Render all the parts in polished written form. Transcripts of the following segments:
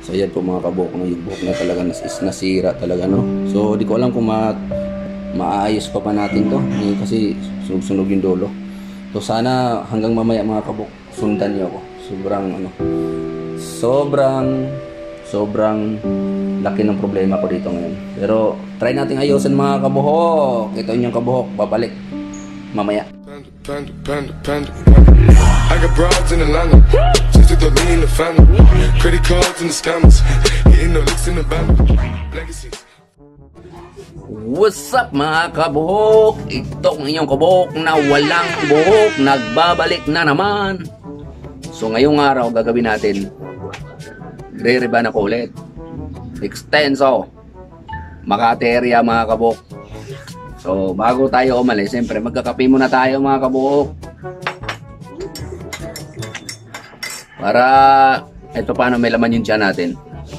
So yan po mga kabuhok, no, yung buhok na talaga is nasira talaga, no. So di ko alam kung maayos pa natin to, kasi sunog-sunog yung dulo. So sana hanggang mamaya mga kabuhok, sundan niyo ako. Sobrang laki ng problema ko dito ngayon. Pero try natin ayusin mga kabuhok. Ito yung kabuhok, babalik mamaya. Panda. I got broads in Atlanta, just to throw me in the family. Credit cards and the scammers, hitting the licks in the band. Legacies. What's up mga kabuhok? Ito ang inyong kabuhok na walang buhok, nagbabalik na naman. So ngayong araw gagawin natin, re-reban ako ulit. Extenso Makati area mga kabuhok. So bago tayo umalis, siyempre magkakape muna tayo mga kabuhok. Para ito paano may laman yung tiyan natin.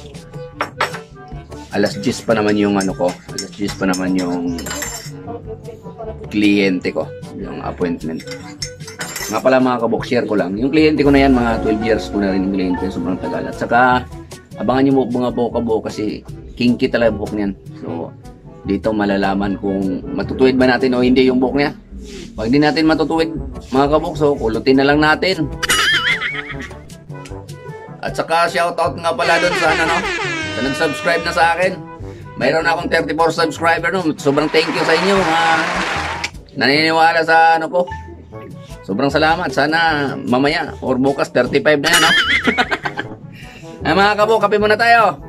Alas 10 pa naman yung ano ko. Alas 10 pa naman yung kliyente ko. Yung appointment. Nga pala mga kabok, share ko lang. Yung kliyente ko na yan, mga 12 years ko na rin yung kliyente. Sobrang tagal. At saka, abangan yung mga buhok kasi kinky talaga buhok niyan. So, dito malalaman kung matutuwid ba natin o hindi yung buhok niya. Pag hindi natin matutuwid, mga kabok, so kulutin na lang natin. At saka shoutout nga pala doon sa sa nag-subscribe na sa akin. Mayroon akong 34 subscriber no. Sobrang thank you sa inyo mga naniniwala sa ko. Sobrang salamat. Sana mamaya or bukas 35 na yan no. Ay mga kabo, kape muna tayo.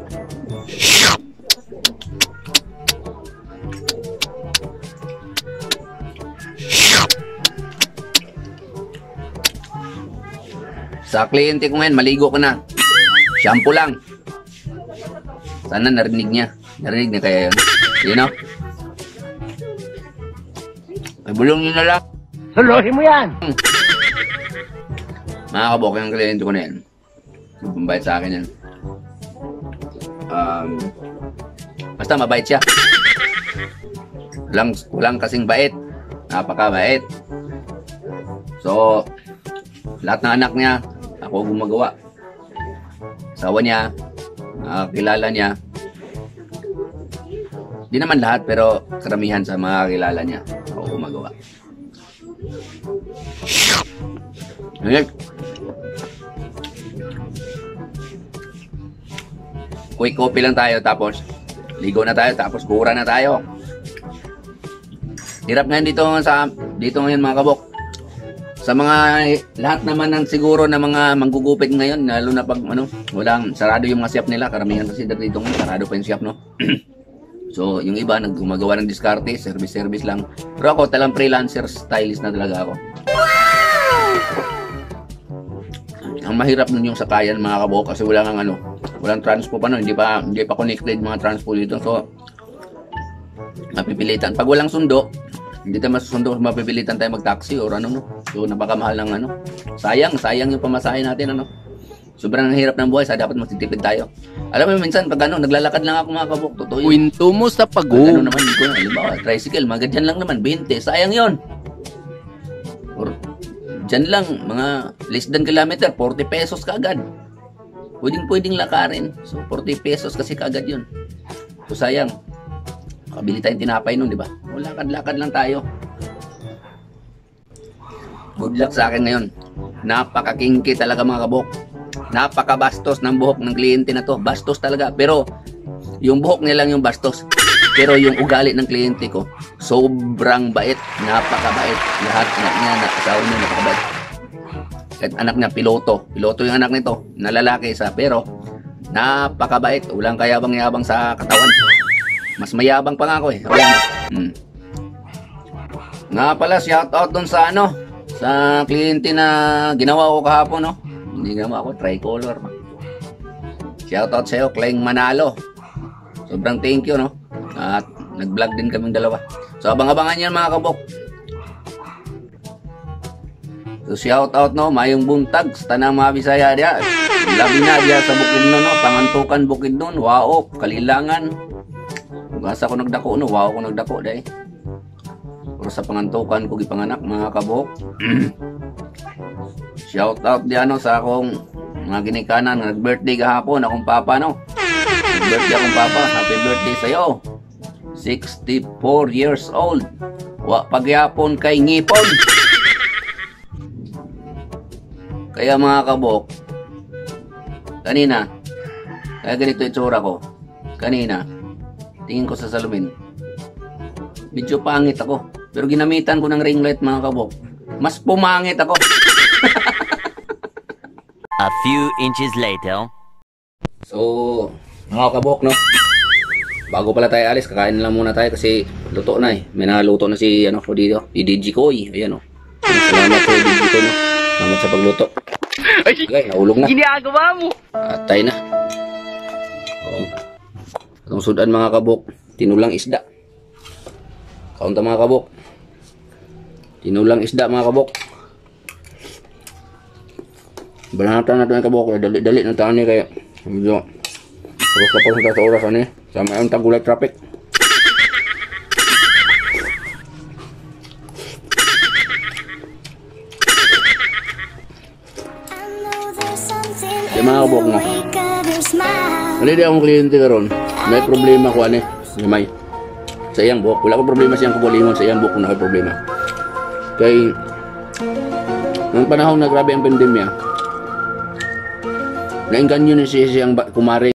Sa kliyente ko ngayon, maligo ko na. Shampoo lang. Sana narinig niya. Narinig niya kaya yun. You know? Ay, bulong nyo na lang. Suluhin mo yan! Mga kabok, yung kliyente ko na yan. Pambayad sa akin yan. Basta mabait siya. Walang kasing bait. Napakabait. So, lahat ng anak niya, ako gumagawa. Asawa niya, kilala niya. Di naman lahat, pero karamihan sa mga kilala niya, ako gumagawa. Quick coffee lang tayo, tapos ligo na tayo, tapos kura na tayo. Hirap ngayon dito ngayon mga kabok. Sa mga lahat naman ng siguro na mga manggugupit ngayon, lalo na pag walang sarado yung mga shop nila, karamihan kasi dito ngayon sarado pa yung shop, no. So yung iba nagmagawa ng diskarte, service lang. Pero ako talang freelancer, stylist na talaga ako. Ang mahirap nun yung sakayan mga kabuhok kasi walang transpo pa no, hindi pa connected mga transpo dito. So mapipilitan pag walang sundo. Hindi tayo masusundo, mapipilitan tayo mag-taxi or no. So napakamahal ng sayang yung pamasahe natin Sobrang hirap ng buhay, dapat magtitipid tayo. Alam mo minsan pag naglalakad lang ako mga kabuk, totoo yun. Kwento mo sa pagod. Naman ko halimbawa, tricycle, mga ganyan lang naman, 20, sayang yon. Or dyan lang, mga less than kilometer, 40 pesos kaagad. Pwedeng lakarin. So 40 pesos kasi kaagad yun. So sayang. Kabili tayong tinapay nun, di ba? O lakad-lakad lang tayo. Good luck sa akin ngayon. Napaka-kinky talaga mga kabuk. Napaka-bastos ng buhok ng kliyente na to. Bastos talaga. Pero yung buhok niya lang yung bastos. Pero yung ugali ng kliyente ko, sobrang bait. Napakabait. Lahat anak niya, asawa niya, napakabait. At anak niya, piloto. Piloto yung anak nito. Na lalaki isa. Pero napakabait. Walang kayabang-yabang sa katawan. Mas mayabang pa nga ako eh. Nga pala, shoutout dun sa sa kliyente na ginawa ko kahapon, no? Hindi ginawa ko, tricolor. Shoutout sa'yo, Kleng Manalo. Sobrang thank you, no? At nag-vlog din kaming dalawa. So, abang-abangan yan mga kabok. So, shoutout, no? Mayong buntag, sa tanang mga Bisaya diya. Labi na diya sa Bukidnon, no? Pangantukan Bukidnon, Waok, Kalilangan. Gasa ko nagdako, no? Wow ko nagdako, dahi. Pero sa pangantukan ko gipanganak, mga kabok. Shout out diyan sa akong Mga ginikanan, nag-birthday kahapon akong papa, no? Nag-birthday akong papa. Happy birthday sa'yo. 64 years old. Wa pagyapon kay ngipon. Kaya mga kabok, kanina, kaya ganito itsura ko. Kanina, tingin ko sa salamin. Medyo pangit ako. Pero ginamitan ko ng ring light mga kabok. Mas pumangit ako. A few inches later. So, mga kabok, no? Bago pala tayo alis, kakain lang muna tayo kasi luto na eh. May naluto na si, ano ko dito, si DJ Koy. Ayan, no? Salamat po, DJ Koy, no? Salamat sa pagluto. Okay, naulog na. Ginagawa mo! Atay na. Oo. Itong sudan mga kabok, tinulang isda. Kaunta mga kabok. Tinulang isda mga kabok. Banatan natin ang kabok. Dali-dali na tayo kaya. Medyo. Tapos sa oras ano eh. Sa mayroong tagulay traffic. Kaya mga kabok na. Hindi di akong kliyente karon. May problema ko ano eh. May. Sa iyang buhok. Wala ko problema siyang kabulingon. Sa iyang buhok ko na may problema. Kaya nung panahon na grabe ang pandemya, naingganyo na siya siyang kumare.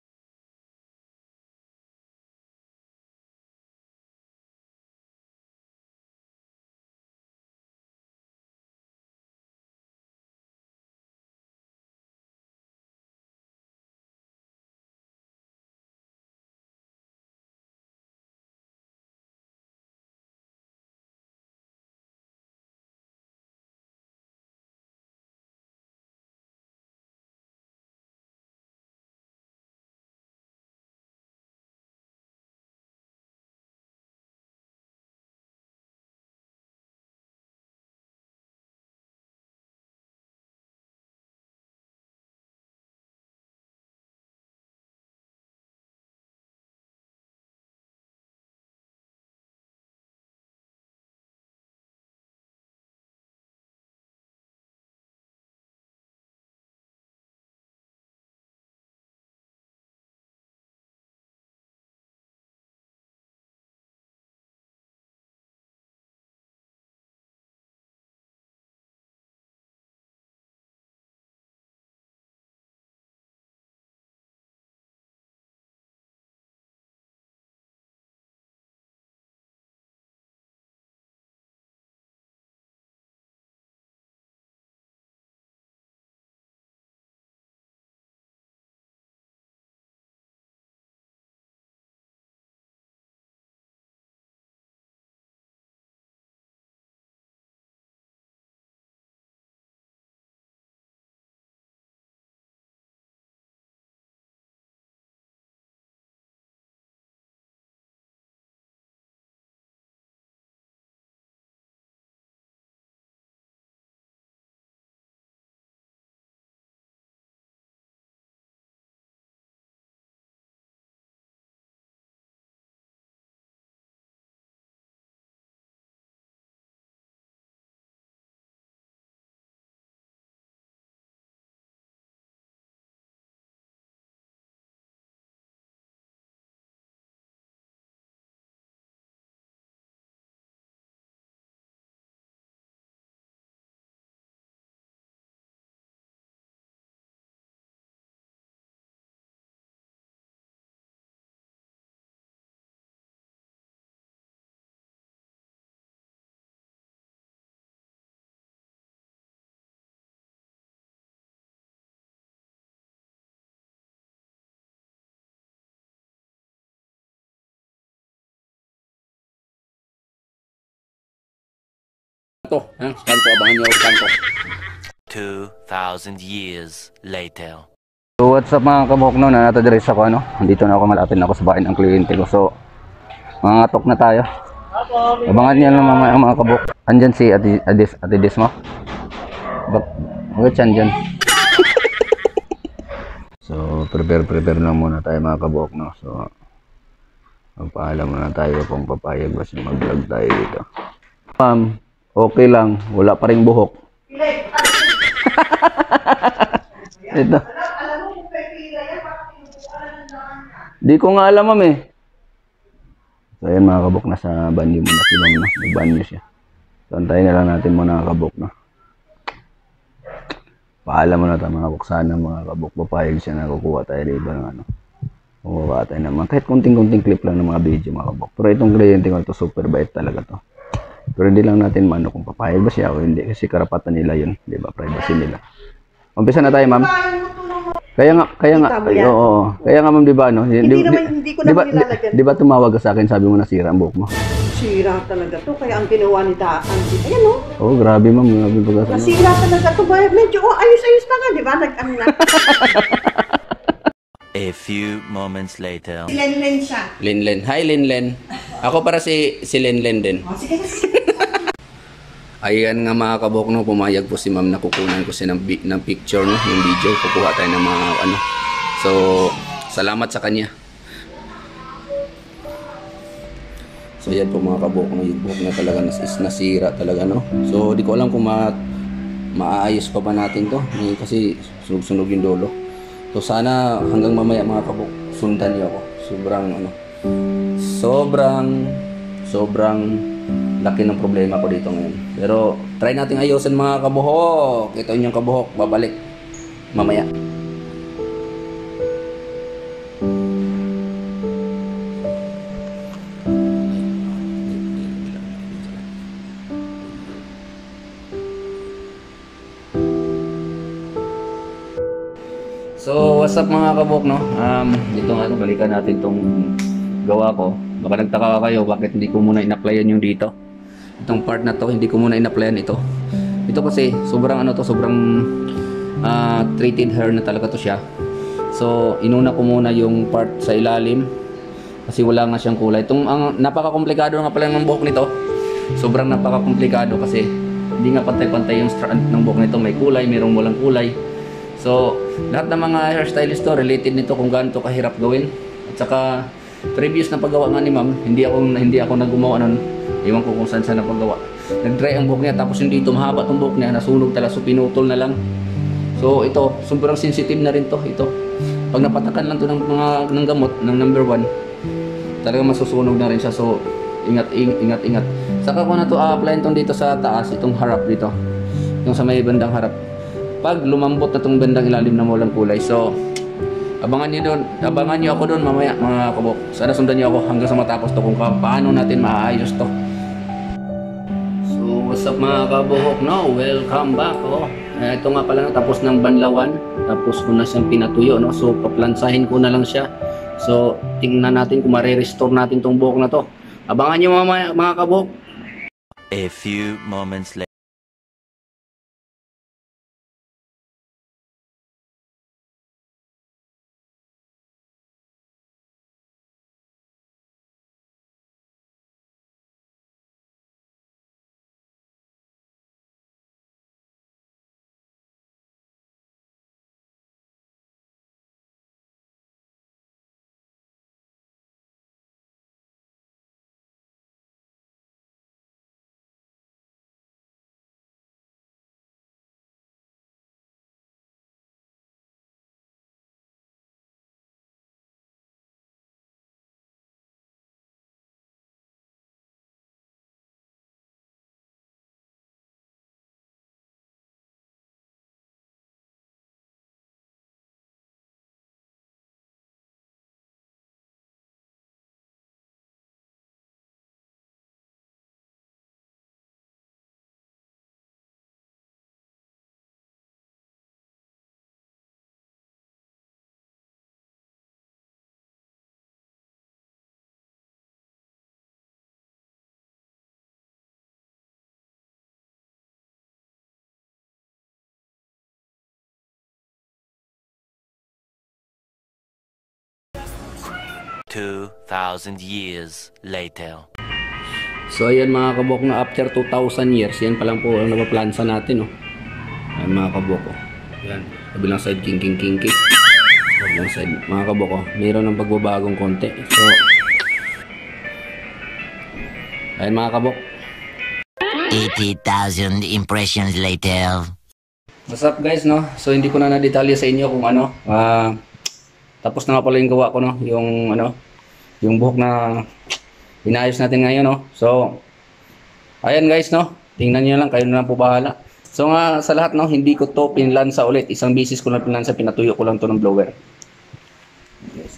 Kanto, kanto, abangan niyo ako kanto. 2,000 years later. So what's up mga kabok, no? Natadress ako, ano? Dito na ako, malapit na ako sa bahay ng kliyente ko. So, mangatok na tayo. Abangan niyo lang mga kabok. Andyan si Ate Des mo? Bakit siya andyan? So, prepare lang muna tayo mga kabok, no? So, magpaalam muna tayo kung papayag ba siya mag-vlog tayo dito. Okay lang, wala pa ring buhok. Ito. Di ko nga alam, ma'am eh. So, ayan mga kabok, nasa banyo muna si ma'am, no? Nagbanyo siya. So, antayin na lang natin muna mga kabok, no? Paalam mo na tayo mga kabok. Sana mga kabok, papayag siya na kukuha tayo dito ng ano. Kukuha tayo naman. Kahit kunting-kunting clip lang ng mga video mga kabok. Pero itong kliyente ko ito, super bait talaga to. Pero hindi lang natin maano kung papayag ba siya o hindi. Kasi karapatan nila yun. Di ba? Privacy nila. Umpisa na tayo, ma'am. Kaya nga, oo. Kaya nga, ma'am, di ba, no? Hindi ko naman nilalagyan. Di ba tumawag ka sa akin, sabi mo na sira ang buhok mo? Sira talaga to, kaya ang ginawa ni Daan. Ayan o. Oh, grabe, ma'am. Grabe pagkasama. Nasira talaga to. Medyo, ayos-ayos pa nga, di ba? Nag-ano na. A few moments later. Len siya. Linlen. Hi, Linlen. Ako para si Linlen din. O, sige. Ayan nga mga kabok, no, pumayag po si ma'am na kukunan ko siya ng picture, no, yung video. Kukuha tayo ng mga ano. So, salamat sa kanya. So, yan po mga kabok, no, yung buhok na talaga nasira talaga, no. So, di ko alam kung maayos pa ba natin to. Kasi sunog-sunog yung dolo. So, sana hanggang mamaya mga kabok, sundan niyo ako. Sobrang laki ng problema ko dito ngayon. Pero try natin ayusin mga kabuhok. Ito yung kabuhok, babalik mamaya. So what's up mga kabuhok, no? Dito nga, balikan natin tong gawa ko. Baka nagtaka kayo bakit hindi ko muna in-applyan yung dito. Itong part na to, hindi ko muna in-applyan ito. Ito kasi sobrang treated hair na talaga to siya. So inuna ko muna yung part sa ilalim kasi wala nga siyang kulay. Napaka-komplikado nga pala ng buhok nito. Sobrang napaka-komplikado kasi hindi nga pantay-pantay yung strand ng buhok nito. May kulay, mayroong walang kulay. So lahat ng mga hairstylist to related nito kung gaano to kahirap gawin. At saka previous na paggawa nga ni ma'am, hindi ako naggumawa nun. Iwan ko kung saan napagawa. Nag-dry ang buhok niya, tapos yung dito mahaba tong buhok niya, nasunog talaga, so pinutol na lang. So ito, sobrang sensitive na rin to. Ito, pag napatakan lang to ng gamot, ng number 1, talaga masusunog na rin siya. So ingat. Saka ko na to a-apply itong dito sa taas, itong harap dito, yung sa may bandang harap. Pag lumambot na tong bandang ilalim na walang kulay, so abangan niyo ako doon mamaya mga kabok. Sana sundan niyo ako hanggang sa matapos to kung paano natin maayos to. So what's up mga kabok, no? Welcome back. Ito nga pala, tapos ng banlawan, tapos ko na siyang pinatuyo, no? So paplansahin ko na lang siya. So tingnan natin kung ma-restore natin tong buhok na to. Abangan niyo mga kabok. A few moments later. "2,000 years later." So ayan mga kabok, na after 2,000 years, yan pa lang po ang napaplansa natin, no? Ayan mga kabok, yan, kabilang side king. Kabilang side mga kabok, mayroon ng pagbabagong konti. So ayan mga kabok, 80,000 impressions later. what's up guys, no? So hindi ko na nadetalye sa inyo kung ano, Tapos na nga pala yung gawa ko, no? Yung ano, yung buhok na inayos natin ngayon, no? So, ayan guys, no? Tingnan niyo lang, kayo na lang po bahala. So nga sa lahat, no, hindi ko to pinlansa ulit. Isang bisis ko lang pinlansa, pinatuyo ko lang to ng blower. Yes.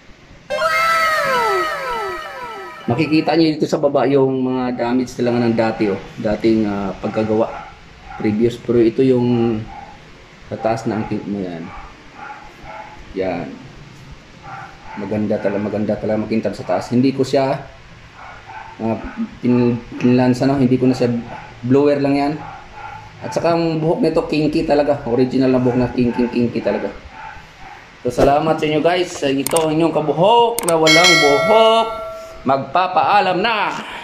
Makikita niyo dito sa baba yung mga damage talaga ng dati, oh. Dating pagkagawa. Previous, pero ito yung sa taas na ang mo yan. Yan. Maganda talaga makintab sa taas. Hindi ko siya pinlansa, no? Hindi ko na siya, blower lang yan. At saka ang buhok nito kinky talaga, original na buhok na kinky talaga. So salamat sa inyo guys. Ito inyong kabuhok na walang buhok. Magpapaalam na.